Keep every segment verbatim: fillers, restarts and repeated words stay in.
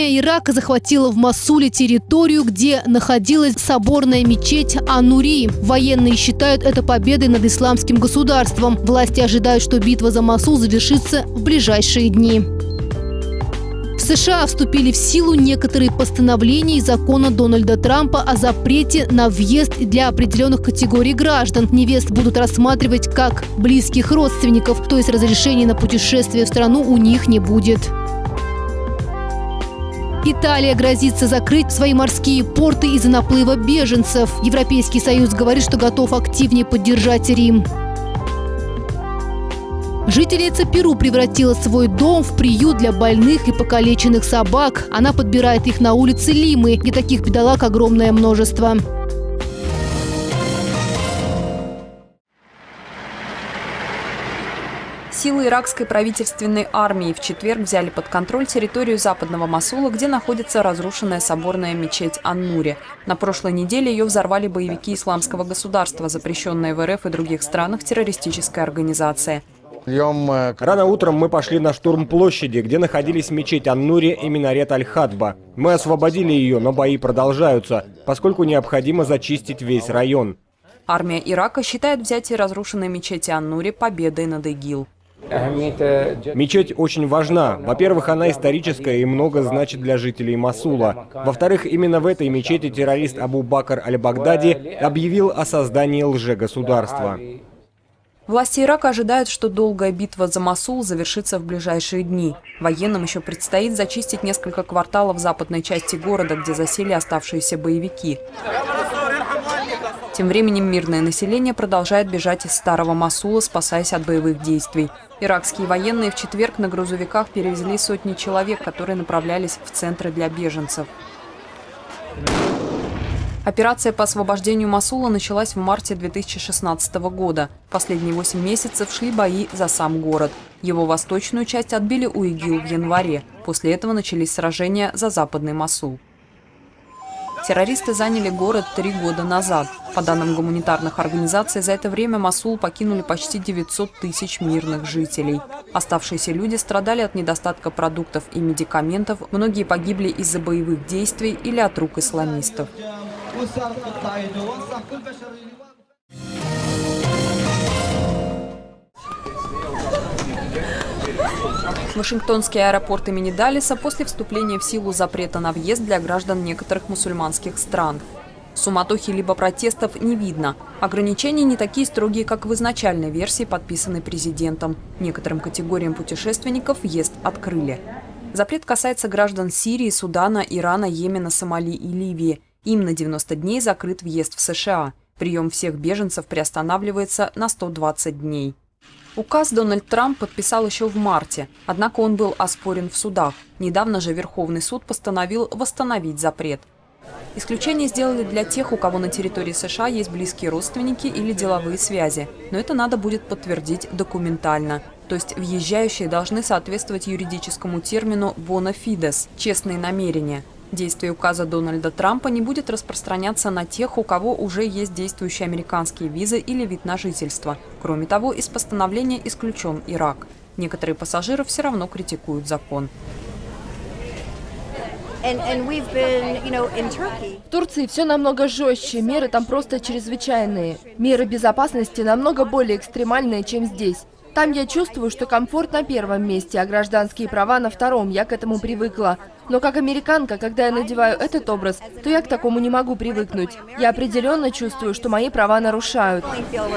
Армия Ирака захватила в Мосуле территорию, где находилась соборная мечеть Ан-Нури. Военные считают это победой над исламским государством. Власти ожидают, что битва за Мосул завершится в ближайшие дни. В США вступили в силу некоторые постановления из закона Дональда Трампа о запрете на въезд для определенных категорий граждан. Невест будут рассматривать как близких родственников, то есть разрешения на путешествие в страну у них не будет. Италия грозится закрыть свои морские порты из-за наплыва беженцев. Европейский Союз говорит, что готов активнее поддержать Рим. Жительница Перу превратила свой дом в приют для больных и покалеченных собак. Она подбирает их на улице Лимы, где таких бедолаг огромное множество. Силы иракской правительственной армии в четверг взяли под контроль территорию западного Мосула, где находится разрушенная соборная мечеть Ан-Нури. На прошлой неделе ее взорвали боевики исламского государства, запрещенная в РФ и других странах террористическая организация. Рано утром мы пошли на штурм площади, где находились мечеть Ан-Нури и минарет Аль-Хадба. Мы освободили ее, но бои продолжаются, поскольку необходимо зачистить весь район. Армия Ирака считает взятие разрушенной мечети Ан-Нури победой над ИГИЛ. Мечеть очень важна. Во-первых, она историческая и много значит для жителей Мосула. Во-вторых, именно в этой мечети террорист Абу Бакр аль-Багдади объявил о создании лжегосударства. Власти Ирака ожидают, что долгая битва за Мосул завершится в ближайшие дни. Военным еще предстоит зачистить несколько кварталов западной части города, где засели оставшиеся боевики. Тем временем мирное население продолжает бежать из старого Мосула, спасаясь от боевых действий. Иракские военные в четверг на грузовиках перевезли сотни человек, которые направлялись в центры для беженцев. Операция по освобождению Мосула началась в марте две тысячи шестнадцатого года. Последние восемь месяцев шли бои за сам город. Его восточную часть отбили у ИГИЛ в январе. После этого начались сражения за западный Мосул. Террористы заняли город три года назад. По данным гуманитарных организаций, за это время Мосул покинули почти девятьсот тысяч мирных жителей. Оставшиеся люди страдали от недостатка продуктов и медикаментов, многие погибли из-за боевых действий или от рук исламистов. Вашингтонский аэропорт имени Даллеса после вступления в силу запрета на въезд для граждан некоторых мусульманских стран. Суматохи либо протестов не видно. Ограничения не такие строгие, как в изначальной версии, подписанной президентом. Некоторым категориям путешественников въезд открыли. Запрет касается граждан Сирии, Судана, Ирана, Йемена, Сомали и Ливии. Им на девяносто дней закрыт въезд в США. Прием всех беженцев приостанавливается на сто двадцать дней. Указ Дональд Трамп подписал еще в марте, однако он был оспорен в судах. Недавно же Верховный суд постановил восстановить запрет. Исключение сделали для тех, у кого на территории США есть близкие родственники или деловые связи. Но это надо будет подтвердить документально. То есть въезжающие должны соответствовать юридическому термину «bona fides» – «честные намерения». Действие указа Дональда Трампа не будет распространяться на тех, у кого уже есть действующие американские визы или вид на жительство. Кроме того, из постановления исключен Ирак. Некоторые пассажиры все равно критикуют закон. В Турции все намного жестче, меры там просто чрезвычайные. Меры безопасности намного более экстремальные, чем здесь. Там я чувствую, что комфорт на первом месте, а гражданские права на втором. Я к этому привыкла. Но как американка, когда я надеваю этот образ, то я к такому не могу привыкнуть. Я определенно чувствую, что мои права нарушают.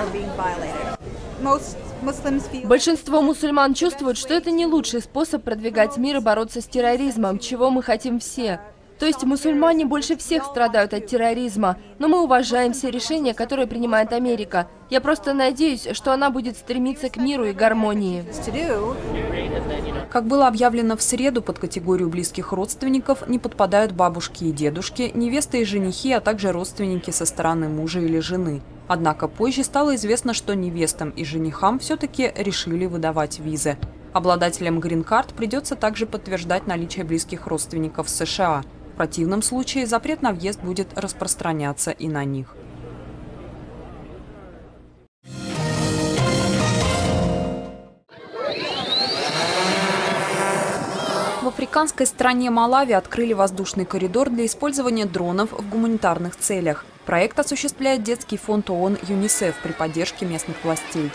Большинство мусульман чувствуют, что это не лучший способ продвигать мир и бороться с терроризмом, чего мы хотим все. То есть мусульмане больше всех страдают от терроризма, но мы уважаем все решения, которые принимает Америка. Я просто надеюсь, что она будет стремиться к миру и гармонии. Как было объявлено в среду, под категорию близких родственников не подпадают бабушки и дедушки, невесты и женихи, а также родственники со стороны мужа или жены. Однако позже стало известно, что невестам и женихам все-таки решили выдавать визы. Обладателям грин-карт придется также подтверждать наличие близких родственников в США. В противном случае запрет на въезд будет распространяться и на них. В африканской стране Малави открыли воздушный коридор для использования дронов в гуманитарных целях. Проект осуществляет детский фонд ООН ЮНИСЕФ при поддержке местных властей.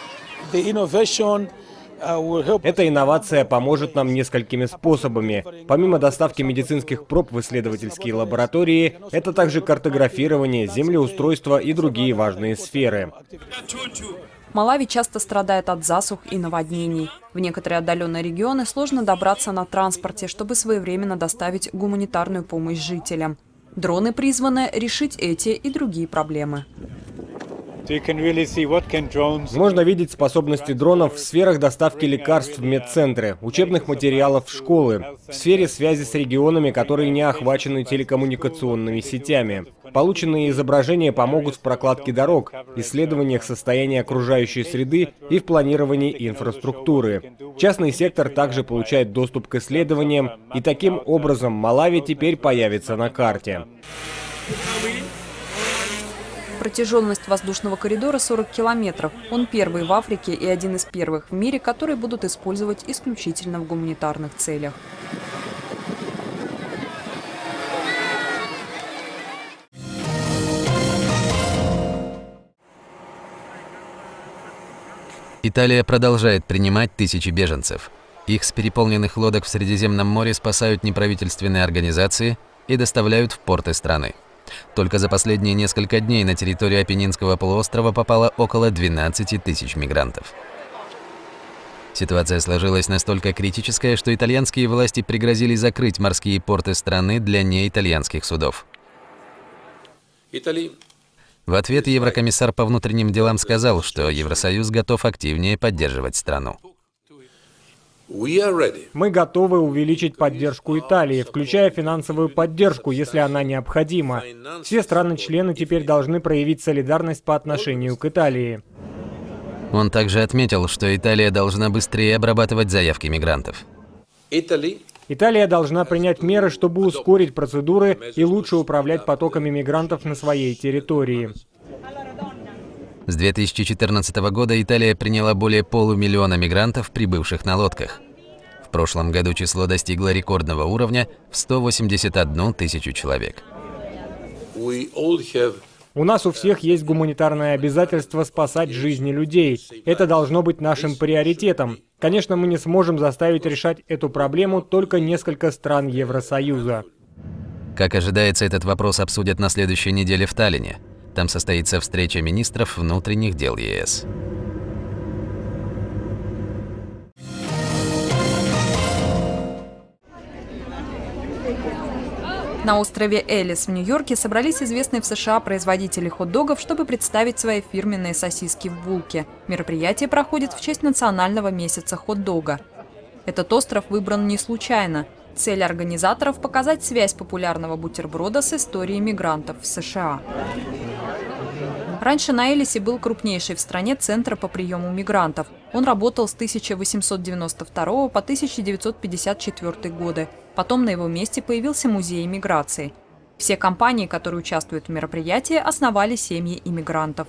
Эта инновация поможет нам несколькими способами. Помимо доставки медицинских проб в исследовательские лаборатории, это также картографирование, землеустройство и другие важные сферы. Малави часто страдает от засух и наводнений. В некоторые отдаленные регионы сложно добраться на транспорте, чтобы своевременно доставить гуманитарную помощь жителям. Дроны призваны решить эти и другие проблемы. Можно видеть способности дронов в сферах доставки лекарств в медцентры, учебных материалов в школы, в сфере связи с регионами, которые не охвачены телекоммуникационными сетями. Полученные изображения помогут в прокладке дорог, исследованиях состояния окружающей среды и в планировании инфраструктуры. Частный сектор также получает доступ к исследованиям, и таким образом Малави теперь появится на карте. Протяженность воздушного коридора сорок километров. Он первый в Африке и один из первых в мире, которые будут использовать исключительно в гуманитарных целях. Италия продолжает принимать тысячи беженцев. Их с переполненных лодок в Средиземном море спасают неправительственные организации и доставляют в порты страны. Только за последние несколько дней на территорию Апеннинского полуострова попало около двенадцати тысяч мигрантов. Ситуация сложилась настолько критическая, что итальянские власти пригрозили закрыть морские порты страны для неитальянских судов. В ответ еврокомиссар по внутренним делам сказал, что Евросоюз готов активнее поддерживать страну. Мы готовы увеличить поддержку Италии, включая финансовую поддержку, если она необходима. Все страны-члены теперь должны проявить солидарность по отношению к Италии. Он также отметил, что Италия должна быстрее обрабатывать заявки мигрантов. Италия должна принять меры, чтобы ускорить процедуры и лучше управлять потоками мигрантов на своей территории. С две тысячи четырнадцатого года Италия приняла более полумиллиона мигрантов, прибывших на лодках. В прошлом году число достигло рекордного уровня в сто восемьдесят одну тысячу человек. У нас у всех есть гуманитарное обязательство спасать жизни людей. Это должно быть нашим приоритетом. Конечно, мы не сможем заставить решать эту проблему только несколько стран Евросоюза. Как ожидается, этот вопрос обсудят на следующей неделе в Таллине. Там состоится встреча министров внутренних дел ЕС. На острове Эллис в Нью-Йорке собрались известные в США производители хот-догов, чтобы представить свои фирменные сосиски в булке. Мероприятие проходит в честь национального месяца хот-дога. Этот остров выбран не случайно. Цель организаторов – показать связь популярного бутерброда с историей мигрантов в США. Раньше на Эллисе был крупнейший в стране центр по приему мигрантов. Он работал с тысяча восемьсот девяносто второго по тысяча девятьсот пятьдесят четвёртый годы. Потом на его месте появился музей иммиграции. Все компании, которые участвуют в мероприятии, основали семьи иммигрантов.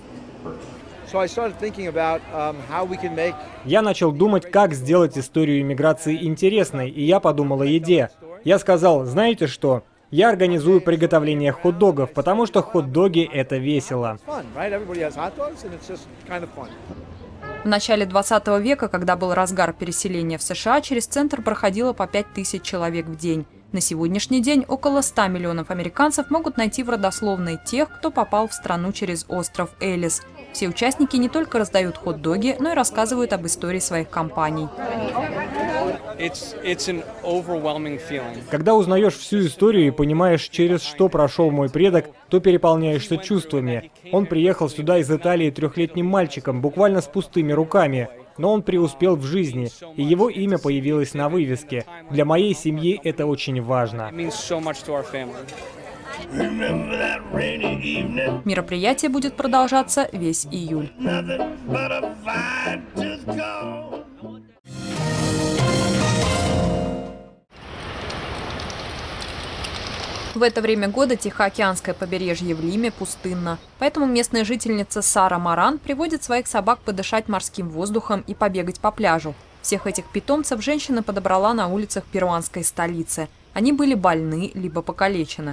Я начал думать, как сделать историю иммиграции интересной, и я подумал о еде. Я сказал, знаете что? Я организую приготовление хот-догов, потому что хот-доги – это весело. В начале двадцатого века, когда был разгар переселения в США, через центр проходило по пять тысяч человек в день. На сегодняшний день около ста миллионов американцев могут найти в родословной тех, кто попал в страну через остров Эллис. Все участники не только раздают хот-доги, но и рассказывают об истории своих компаний. Когда узнаешь всю историю и понимаешь, через что прошел мой предок, то переполняешься чувствами. Он приехал сюда из Италии трехлетним мальчиком, буквально с пустыми руками. Но он преуспел в жизни, и его имя появилось на вывеске. Для моей семьи это очень важно. Мероприятие будет продолжаться весь июль. В это время года Тихоокеанское побережье в Лиме пустынно. Поэтому местная жительница Сара Маран приводит своих собак подышать морским воздухом и побегать по пляжу. В Всех этих питомцев женщина подобрала на улицах перуанской столицы. Они были больны, либо покалечены.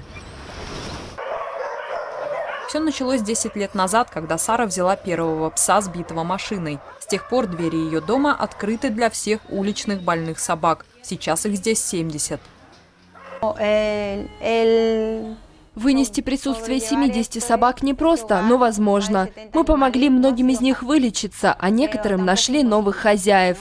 Все началось десять лет назад, когда Сара взяла первого пса, сбитого машиной. С тех пор двери ее дома открыты для всех уличных больных собак. Сейчас их здесь семьдесят. Вынести присутствие семидесяти собак непросто, но возможно. Мы помогли многим из них вылечиться, а некоторым нашли новых хозяев.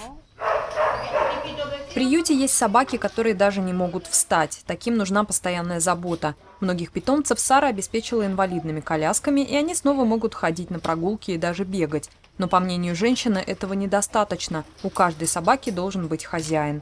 В приюте есть собаки, которые даже не могут встать. Таким нужна постоянная забота. Многих питомцев Сара обеспечила инвалидными колясками, и они снова могут ходить на прогулки и даже бегать. Но, по мнению женщины, этого недостаточно. У каждой собаки должен быть хозяин.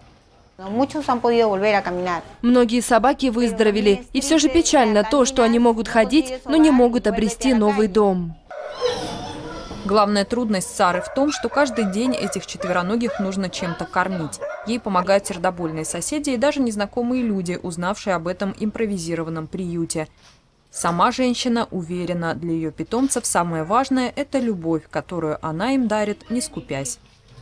Многие собаки выздоровели, и все же печально то, что они могут ходить, но не могут обрести новый дом. Главная трудность Сары в том, что каждый день этих четвероногих нужно чем-то кормить. Ей помогают сердобольные соседи и даже незнакомые люди, узнавшие об этом импровизированном приюте. Сама женщина уверена, для ее питомцев самое важное – это любовь, которую она им дарит, не скупясь.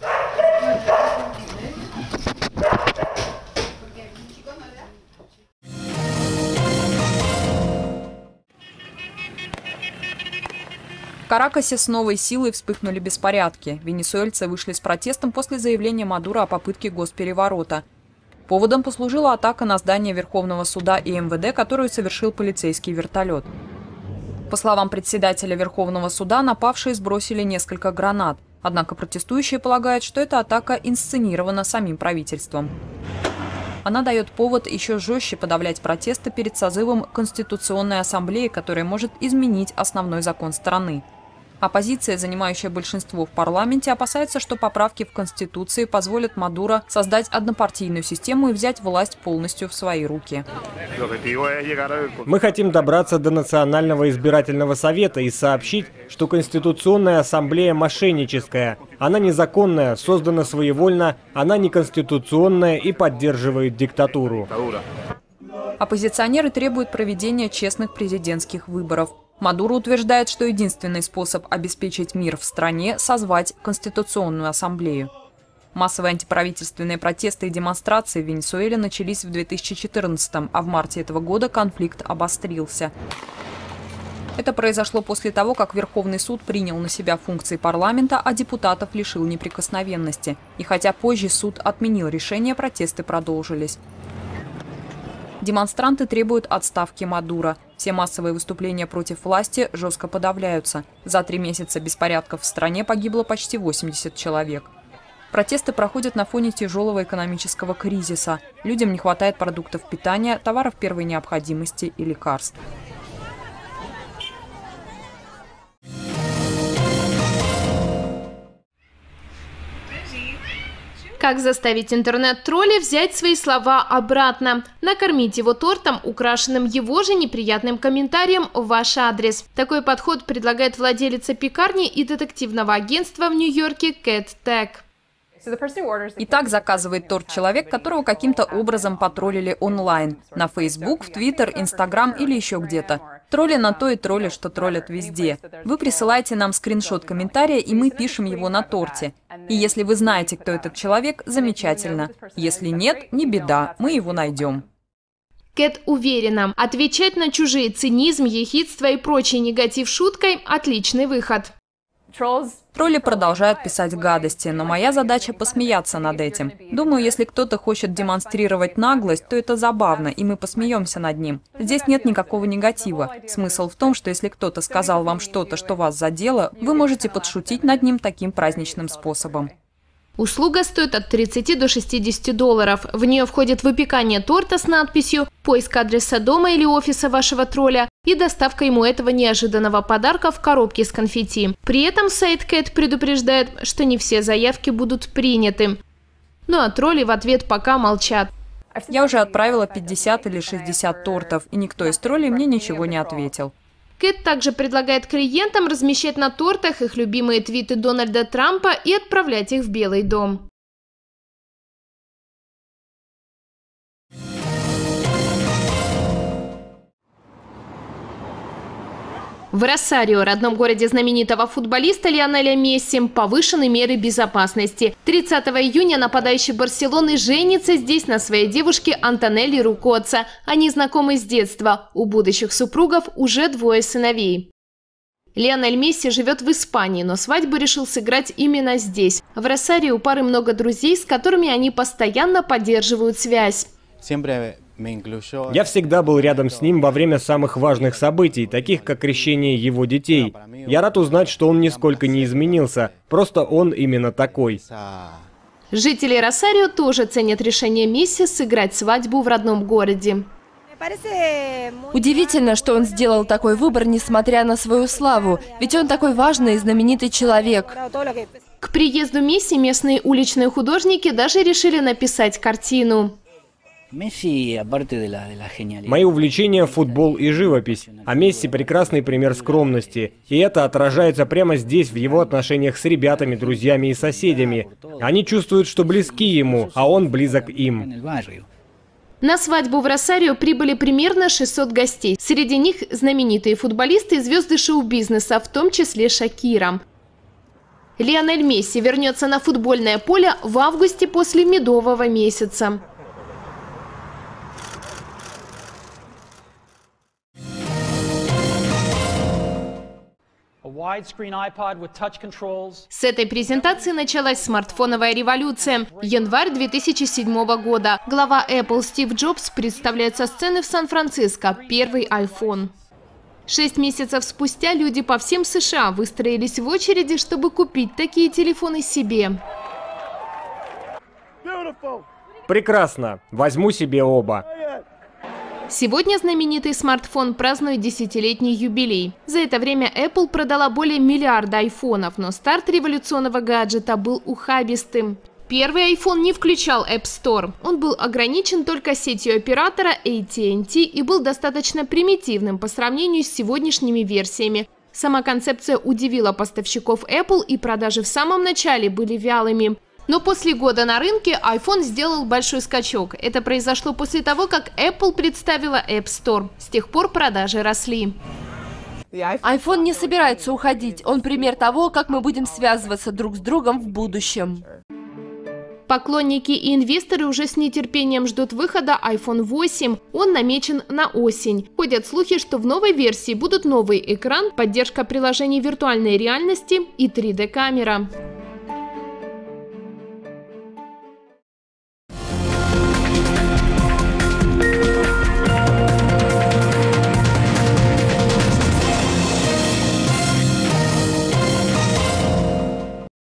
В Каракасе с новой силой вспыхнули беспорядки. Венесуэльцы вышли с протестом после заявления Мадуро о попытке госпереворота. Поводом послужила атака на здание Верховного суда и эм вэ дэ, которую совершил полицейский вертолет. По словам председателя Верховного суда, напавшие сбросили несколько гранат. Однако протестующие полагают, что эта атака инсценирована самим правительством. Она дает повод еще жестче подавлять протесты перед созывом Конституционной ассамблеи, которая может изменить основной закон страны. Оппозиция, занимающая большинство в парламенте, опасается, что поправки в Конституции позволят Мадуро создать однопартийную систему и взять власть полностью в свои руки. Мы хотим добраться до Национального избирательного совета и сообщить, что Конституционная ассамблея мошенническая. Она незаконная, создана своевольно, она неконституционная и поддерживает диктатуру. Оппозиционеры требуют проведения честных президентских выборов. Мадуро утверждает, что единственный способ обеспечить мир в стране – созвать Конституционную ассамблею. Массовые антиправительственные протесты и демонстрации в Венесуэле начались в две тысячи четырнадцатом, а в марте этого года конфликт обострился. Это произошло после того, как Верховный суд принял на себя функции парламента, а депутатов лишил неприкосновенности. И хотя позже суд отменил решение, протесты продолжились. Демонстранты требуют отставки Мадуро. Все массовые выступления против власти жестко подавляются. За три месяца беспорядков в стране погибло почти восемьдесят человек. Протесты проходят на фоне тяжелого экономического кризиса. Людям не хватает продуктов питания, товаров первой необходимости и лекарств. Как заставить интернет-тролля взять свои слова обратно? Накормить его тортом, украшенным его же неприятным комментарием в ваш адрес. Такой подход предлагает владелица пекарни и детективного агентства в Нью-Йорке Cat Tech. Итак, заказывает торт человек, которого каким-то образом потроллили онлайн. На Facebook, в Twitter, Instagram или еще где-то. Тролли на то и тролли, что троллят везде. Вы присылаете нам скриншот комментария, и мы пишем его на торте. И если вы знаете, кто этот человек, замечательно. Если нет, не беда, мы его найдем. Кэт уверена, отвечать на чужие цинизм, ехидство и прочий негатив шуткой – отличный выход. Тролли продолжают писать гадости, но моя задача посмеяться над этим. Думаю, если кто-то хочет демонстрировать наглость, то это забавно, и мы посмеемся над ним. Здесь нет никакого негатива. Смысл в том, что если кто-то сказал вам что-то, что вас задело, вы можете подшутить над ним таким праздничным способом. Услуга стоит от тридцати до шестидесяти долларов. В нее входит выпекание торта с надписью, поиск адреса дома или офиса вашего тролля и доставка ему этого неожиданного подарка в коробке с конфетти. При этом сайт Кэт предупреждает, что не все заявки будут приняты. Ну а тролли в ответ пока молчат. Я уже отправила пятьдесят или шестьдесят тортов, и никто из троллей мне ничего не ответил. Кэт также предлагает клиентам размещать на тортах их любимые твиты Дональда Трампа и отправлять их в Белый дом. В Росарио, родном городе знаменитого футболиста Лионеля Месси, повышены меры безопасности. тридцатого июня нападающий Барселоны женится здесь на своей девушке Антонелли Рукоца. Они знакомы с детства. У будущих супругов уже двое сыновей. Лионель Месси живет в Испании, но свадьбу решил сыграть именно здесь. В Росарио у пары много друзей, с которыми они постоянно поддерживают связь. Я всегда был рядом с ним во время самых важных событий, таких как крещение его детей. Я рад узнать, что он нисколько не изменился, просто он именно такой. Жители Росарио тоже ценят решение Месси сыграть свадьбу в родном городе. Удивительно, что он сделал такой выбор, несмотря на свою славу, ведь он такой важный и знаменитый человек. К приезду Месси местные уличные художники даже решили написать картину. Мои увлечения – футбол и живопись, а Месси – прекрасный пример скромности. И это отражается прямо здесь, в его отношениях с ребятами, друзьями и соседями. Они чувствуют, что близки ему, а он близок им. На свадьбу в Росарио прибыли примерно шестьсот гостей. Среди них знаменитые футболисты и звезды шоу-бизнеса, в том числе Шакира. Лионель Месси вернется на футбольное поле в августе после медового месяца. С этой презентации началась смартфоновая революция. Январь две тысячи седьмого года. Глава Apple Стив Джобс представляет со сцены в Сан-Франциско первый iPhone. Шесть месяцев спустя люди по всем США выстроились в очереди, чтобы купить такие телефоны себе. Прекрасно. Возьму себе оба. Сегодня знаменитый смартфон празднует десятилетний юбилей. За это время Apple продала более миллиарда айфонов, но старт революционного гаджета был ухабистым. Первый iPhone не включал App Store. Он был ограничен только сетью оператора эй ти энд ти и был достаточно примитивным по сравнению с сегодняшними версиями. Сама концепция удивила поставщиков Apple, и продажи в самом начале были вялыми. Но после года на рынке iPhone сделал большой скачок. Это произошло после того, как Apple представила App Store. С тех пор продажи росли. iPhone не собирается уходить. Он пример того, как мы будем связываться друг с другом в будущем. Поклонники и инвесторы уже с нетерпением ждут выхода айфон восемь. Он намечен на осень. Ходят слухи, что в новой версии будут новый экран, поддержка приложений виртуальной реальности и три дэ камера.